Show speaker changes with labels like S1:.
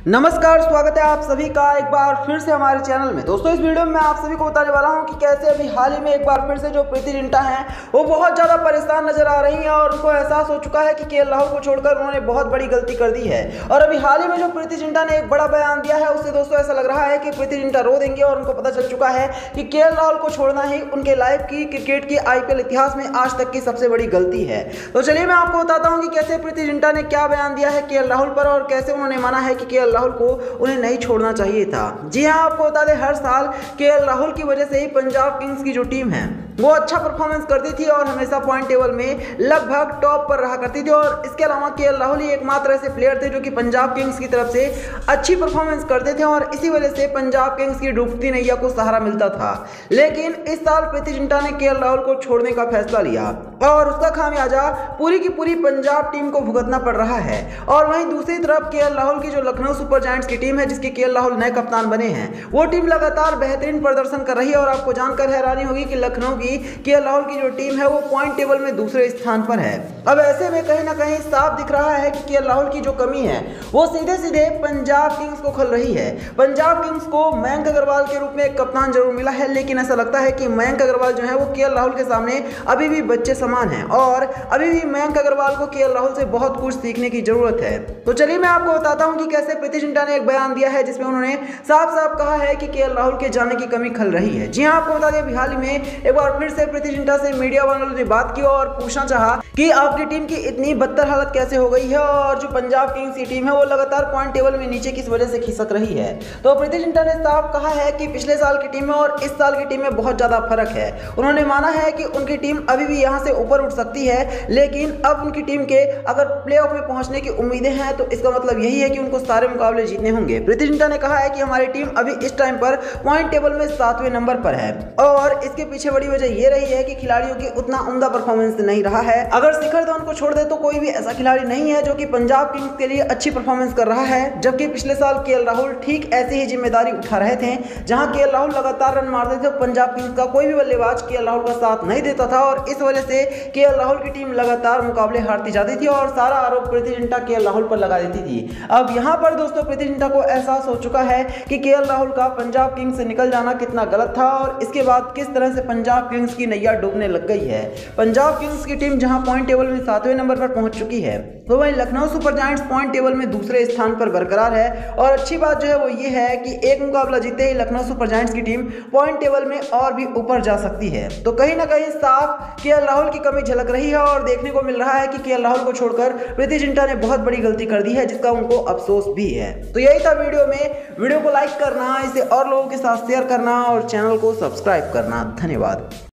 S1: नमस्कार, स्वागत है आप सभी का एक बार फिर से हमारे चैनल में। दोस्तों, इस वीडियो में मैं आप सभी को बताने वाला हूं कि कैसे अभी हाल ही में एक बार फिर से जो प्रीति जिंटा हैं वो बहुत ज़्यादा परेशान नजर आ रही हैं और उनको एहसास हो चुका है कि केएल राहुल को छोड़कर उन्होंने बहुत बड़ी गलती कर दी है। और अभी हाल ही में जो प्रीति जिंटा ने एक बड़ा बयान दिया है उससे दोस्तों ऐसा लग रहा है कि प्रीति जिंटा रो देंगे और उनको पता चल चुका है कि केएल राहुल को छोड़ना ही उनके लाइफ की क्रिकेट की आईपीएल इतिहास में आज तक की सबसे बड़ी गलती है। तो चलिए मैं आपको बताता हूँ कि कैसे प्रीति जिंटा ने क्या बयान दिया है केएल राहुल पर और कैसे उन्होंने माना है कि केएल राहुल को नहीं छोड़ना चाहिए था। जी हां, आपको बता दें हर साल केएल राहुल की वजह से ही पंजाब किंग्स की जो टीम है वो अच्छा परफॉर्मेंस करती थी और हमेशा पॉइंट टेबल में लगभग टॉप पर रहा करती थी। और इसके अलावा केएल राहुल ही एकमात्र ऐसे प्लेयर थे जो कि पंजाब किंग्स की तरफ से अच्छी परफॉर्मेंस करते थे और इसी वजह से पंजाब किंग्स की डूबती नैया को सहारा मिलता था। लेकिन इस साल प्रीति जिंटा ने केएल राहुल को छोड़ने का फैसला लिया और उसका खामियाजा पूरी की पूरी पंजाब टीम को भुगतना पड़ रहा है। और वहीं दूसरी तरफ केएल राहुल की जो लखनऊ सुपर जायंट्स की टीम है जिसके केएल राहुल नए कप्तान बने हैं, वो टीम लगातार बेहतरीन प्रदर्शन कर रही है। और आपको जानकर हैरानी होगी कि लखनऊ की केएल राहुल की जो टीम है वो पॉइंट टेबल में दूसरे स्थान पर है। अब ऐसे में कहीं ना कहीं साफ दिख रहा है कि केएल राहुल की जो कमी है वो सीधे सीधे पंजाब किंग्स को खल रही है। पंजाब किंग्स को मयंक अग्रवाल के रूप में एक कप्तान जरूर मिला है, लेकिन ऐसा लगता है कि मयंक अग्रवाल जो है वो केएल राहुल के सामने अभी भी बच्चे समान है और अभी भी मयंक अग्रवाल को केएल राहुल से बहुत कुछ सीखने की जरूरत है। तो चलिए मैं आपको बताता हूं कि कैसे प्रीति जिंटा ने एक बयान दिया है जिसमें उन्होंने साफ साफ कहा है कि केएल राहुल के जाने की कमी खल रही है। जी हां, आपको बता दें हाल ही में एक बार फिर से प्रीति जिंटा से मीडिया वालों ने बात की और पूछना चाहा कि आपकी टीम की इतनी बदतर हालत कैसे हो गई है और जो पंजाब किंग्स की टीम है वो लगातार पॉइंट टेबल में नीचे किस वजह से खिसक रही है। तो प्रीति जिंटा ने साफ कहा है कि पिछले साल की टीम में और इस साल की टीम में बहुत ज्यादा फर्क है। उन्होंने माना है कि उनकी टीम अभी भी यहां से ऊपर उठ सकती है, लेकिन अब उनकी टीम के अगर प्लेऑफ में पहुंचने की उम्मीदें हैं तो इसका मतलब यही है कि उनको सारे मुकाबले जीतने होंगे। प्रीति जिंटा ने कहा है कि हमारी टीम अभी इस टाइम पर पॉइंट टेबल में 7वें नंबर पर है और इसके पीछे बड़ी वजह यह रही है कि खिलाड़ियों की उतना उम्दा परफॉर्मेंस नहीं रहा है। अगर शिखर धवन को छोड़ दे तो कोई भी ऐसा खिलाड़ी नहीं है जो कि पंजाब किंग्स के लिए अच्छी परफॉर्मेंस कर रहा है, जबकि पिछले साल केएल राहुल ठीक ऐसी ही जिम्मेदारी उठा रहे थे। जहां केएल राहुल लगातार रन मारते थे, पंजाब किंग्स का कोई भी बल्लेबाज केएल राहुल का साथ नहीं देता था और इस वजह से केएल राहुल की टीम लगातार मुकाबले हारती जाती थी और सारा आरोप प्रीति जिंटा केएल राहुल पर लगा देती थी। अब यहां पर दोस्तों प्रीति जिंटा को एहसास हो चुका है कि केएल राहुल का पंजाब किंग्स से निकल जाना कितना गलत था और इसके बाद किस तरह से पंजाब किंग्स की नैया डूबने लग गई है। पंजाब किंग्स की टीम जहां पॉइंट टेबल में 7वें नंबर पर पहुंच चुकी है, तो वहीं Lucknow super giants point table में दूसरे स्थान पर बरकरार है। और अच्छी बात जो है वो ये है कि एक मुकाबला जीते ही लखनऊ सुपर जायंट्स की टीम पॉइंट टेबल में और भी ऊपर जा सकती है। तो कहीं ना कहीं साफ केएल राहुल की कमी झलक रही है और देखने को मिल रहा है कि केएल राहुल को छोड़कर प्रीति जिंटा ने बहुत बड़ी गलती कर दी है जिसका उनको अफसोस भी है। तो यही था वीडियो को लाइक करना, इसे और लोगों के साथ शेयर करना और चैनल को सब्सक्राइब करना। धन्यवाद।